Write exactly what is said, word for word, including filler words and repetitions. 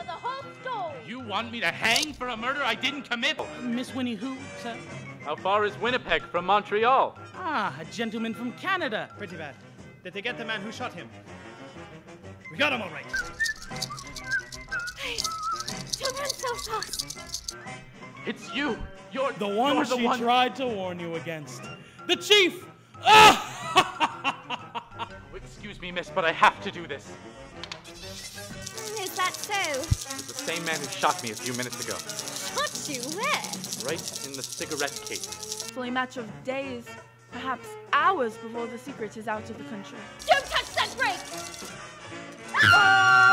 for the whole store. You want me to hang for a murder I didn't commit? Miss Winnie who, sir? How far is Winnipeg from Montreal? Ah, a gentleman from Canada. Pretty bad. Did they get the man who shot him? We got him all right. Please, don't run so fast. It's you. You're The one you're the she one. tried to warn you against. The chief! Ah! Excuse me, miss, but I have to do this. Is that so? It's the same man who shot me a few minutes ago. Shot you where? Right in the cigarette case. It's only a matter of days, perhaps hours before the secret is out of the country. Don't touch that brake! Ah!